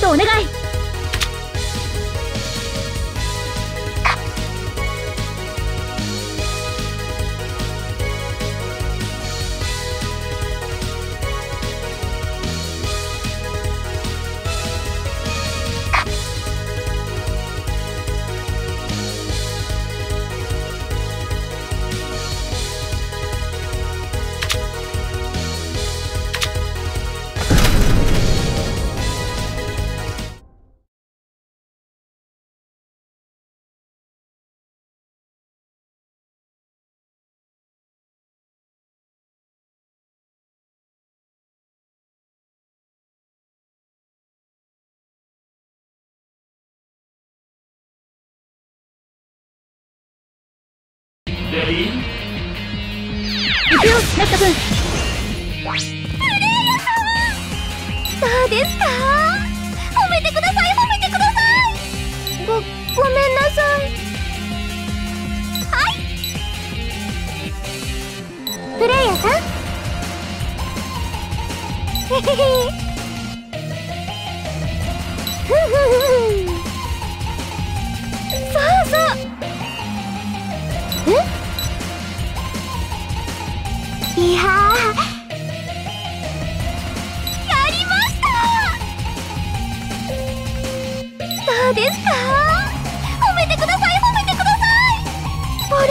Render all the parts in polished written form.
トお願い。 レディー行くよ、ネット君。 どうですか？褒めてください、褒めてください。ごめんなさい。はい。プレイヤーさん。へへへ。ふふふ。そうそう。いやー、やりました。どうですか？褒めてください、褒めてください。あれ？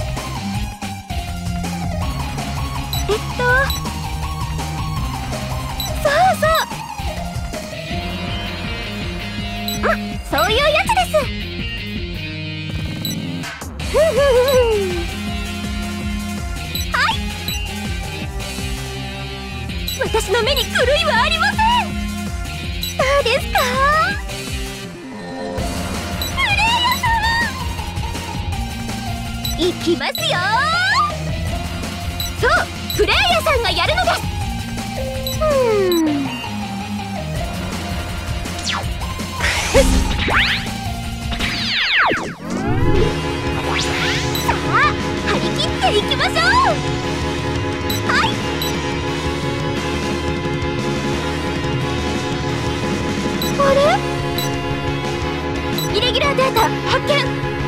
そうそう。そういうやつです。ふふふ。私の目に狂いはありません。どうですか？プレイヤー様、いきますよ。そう、プレイヤーさんがやるのです。さあ、張り切っていきましょう。はい。あれ？イレギュラーデータ発見。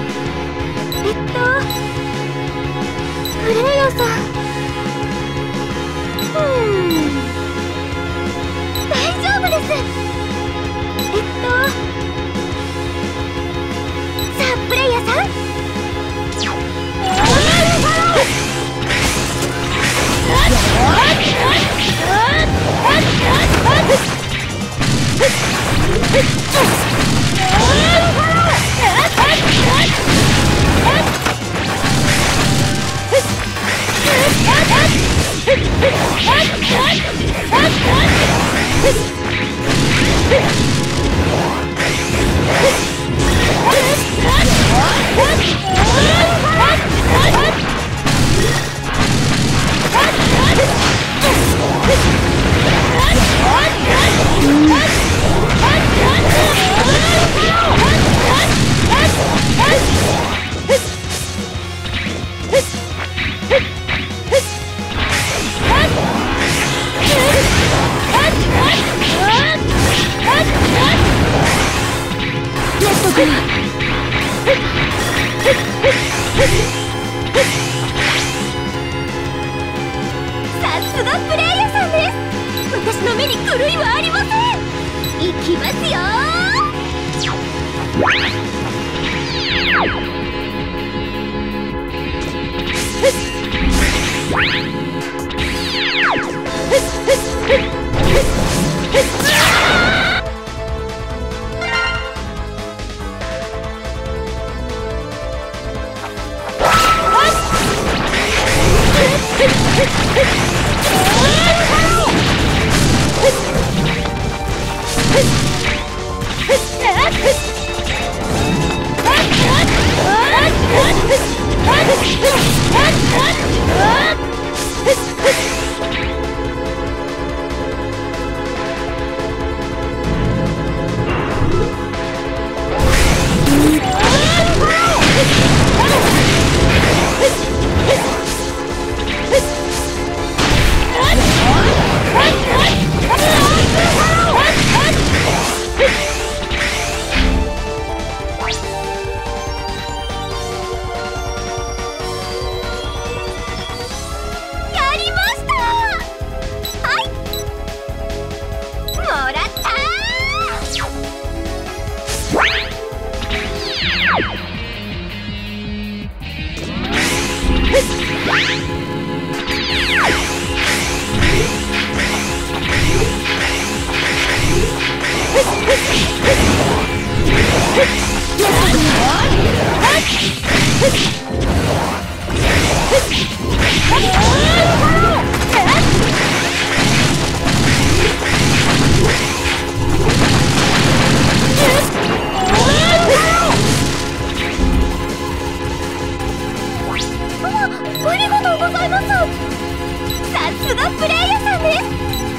プレイヤーさん。大丈夫です。さあ、プレイヤーさん。さすがプレイヤーさんです。私の目に狂いはありません。いきますよ。 ありがとうございます。さすがプレイヤーさんです。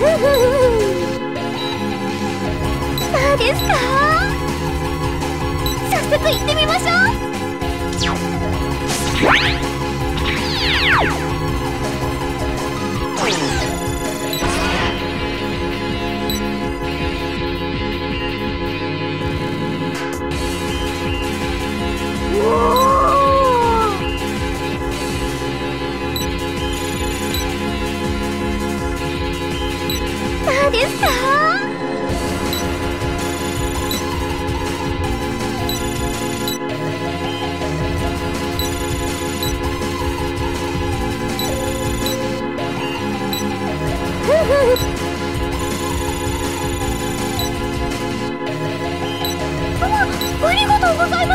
どうですか？早速行ってみましょう。どうですか？ありがとうございます。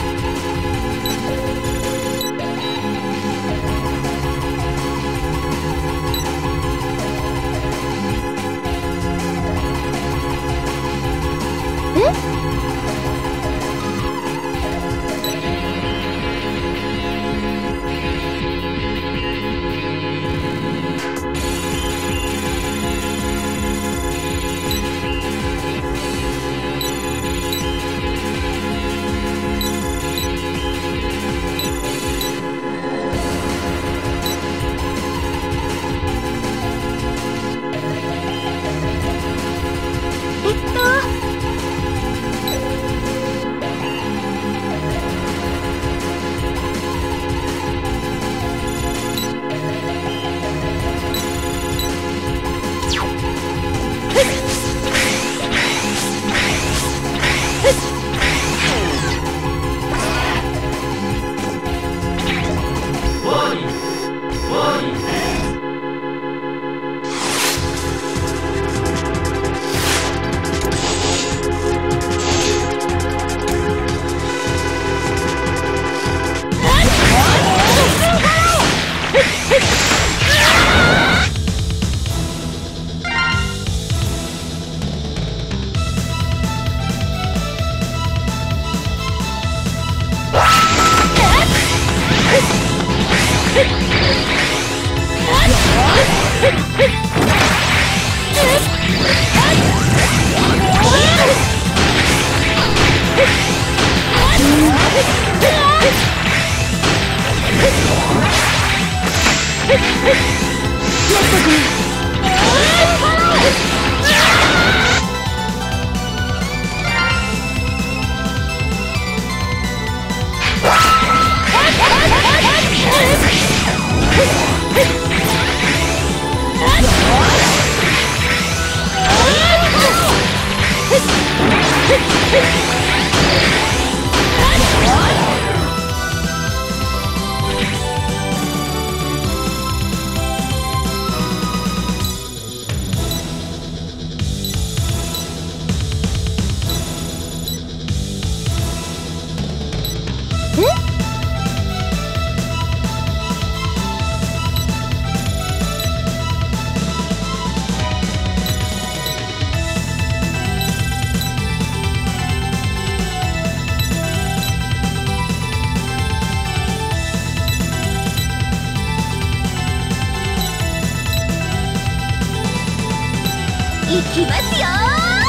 いきますよ。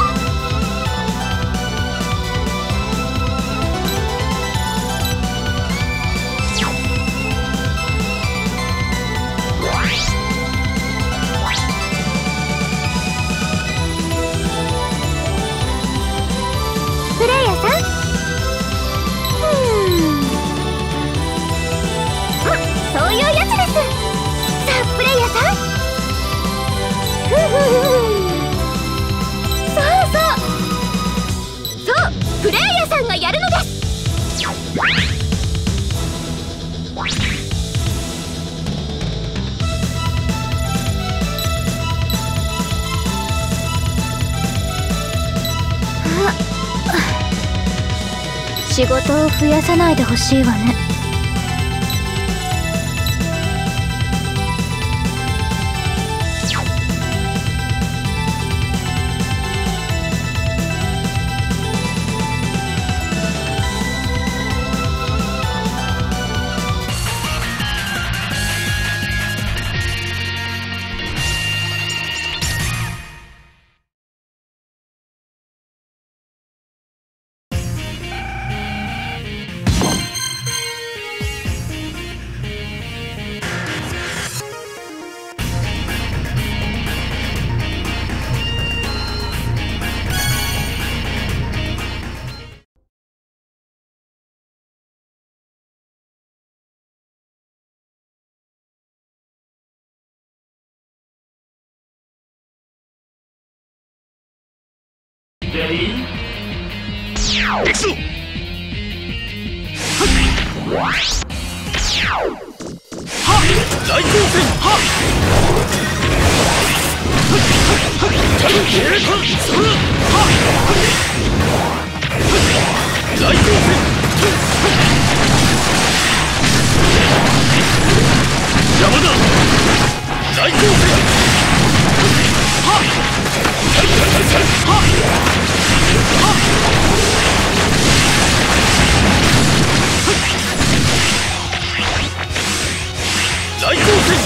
プレイヤーさん、あ、そういうやつです。さあプレイヤーさん、 仕事を増やさないでほしいわね。 レディー行くぞ。大光線大光線邪魔だ。大光線大光線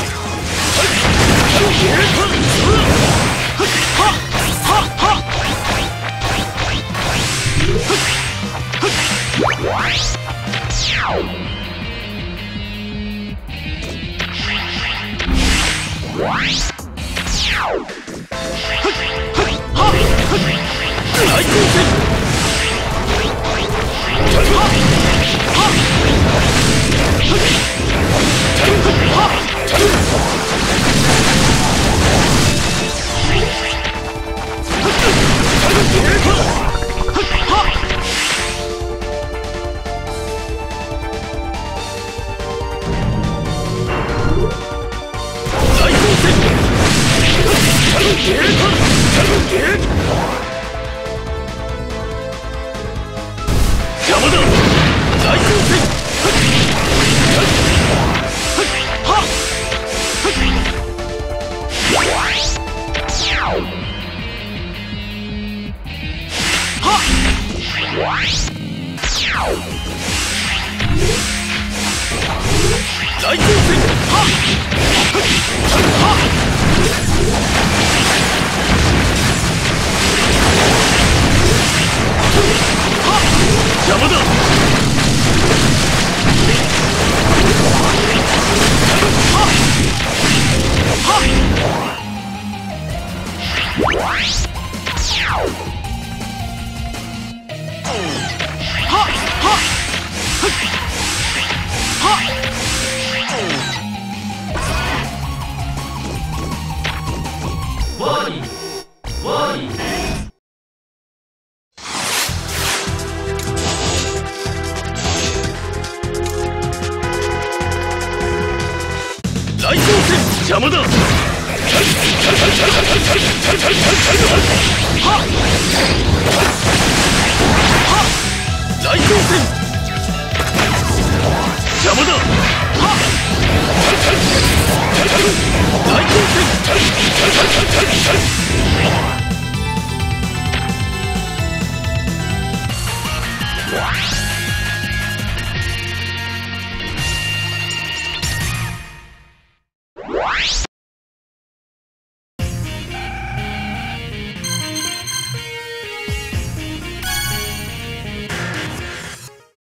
邪魔だ。大光線大光線邪魔だ。 ワーニングワーニング大光線邪魔だ。大光線邪魔だ。大光線